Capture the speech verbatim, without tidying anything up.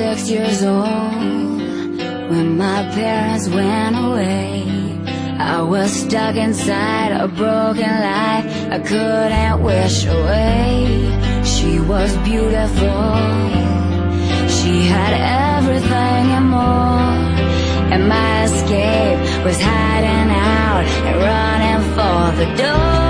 six years old when my parents went away. I was stuck inside a broken life I couldn't wish away. She was beautiful, she had everything and more, and my escape was hiding out and running for the door.